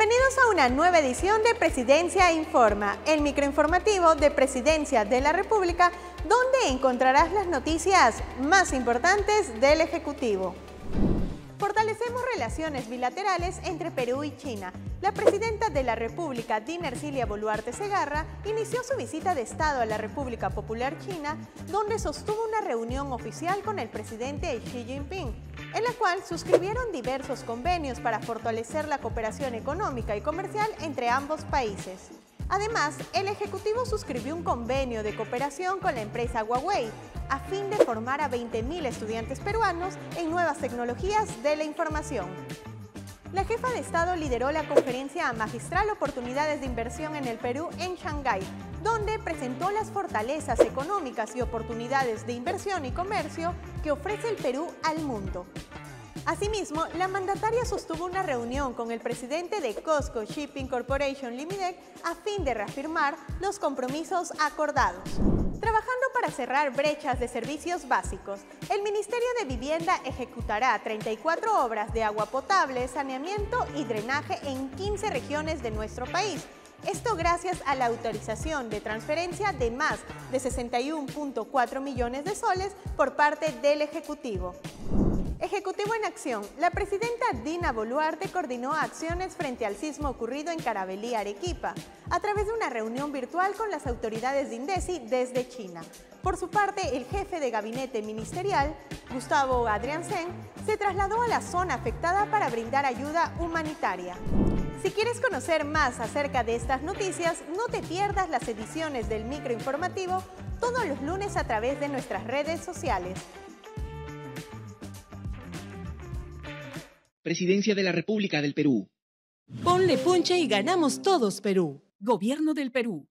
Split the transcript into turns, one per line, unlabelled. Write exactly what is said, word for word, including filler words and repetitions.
Bienvenidos a una nueva edición de Presidencia Informa, el microinformativo de Presidencia de la República, donde encontrarás las noticias más importantes del Ejecutivo. Fortalecemos relaciones bilaterales entre Perú y China. La presidenta de la República, Dina Ercilia Boluarte Segarra, inició su visita de Estado a la República Popular China, donde sostuvo una reunión oficial con el presidente Xi Jinping, en la cual suscribieron diversos convenios para fortalecer la cooperación económica y comercial entre ambos países. Además, el Ejecutivo suscribió un convenio de cooperación con la empresa Huawei, a fin de formar a veinte mil estudiantes peruanos en nuevas tecnologías de la información. La jefa de Estado lideró la conferencia magistral Oportunidades de Inversión en el Perú en Shanghái, donde presentó las fortalezas económicas y oportunidades de inversión y comercio que ofrece el Perú al mundo. Asimismo, la mandataria sostuvo una reunión con el presidente de COSCO Shipping Corporation Limited a fin de reafirmar los compromisos acordados. Trabajando para cerrar brechas de servicios básicos, el Ministerio de Vivienda ejecutará treinta y cuatro obras de agua potable, saneamiento y drenaje en quince regiones de nuestro país. Esto gracias a la autorización de transferencia de más de sesenta y uno punto cuatro millones de soles por parte del Ejecutivo. Ejecutivo en acción. La presidenta Dina Boluarte coordinó acciones frente al sismo ocurrido en Carabelí, Arequipa, a través de una reunión virtual con las autoridades de INDECI desde China. Por su parte, el jefe de gabinete ministerial, Gustavo Adriansen, se trasladó a la zona afectada para brindar ayuda humanitaria. Si quieres conocer más acerca de estas noticias, no te pierdas las ediciones del microinformativo todos los lunes a través de nuestras redes sociales.
Presidencia de la República del Perú.
Ponle punche y ganamos todos, Perú.
Gobierno del Perú.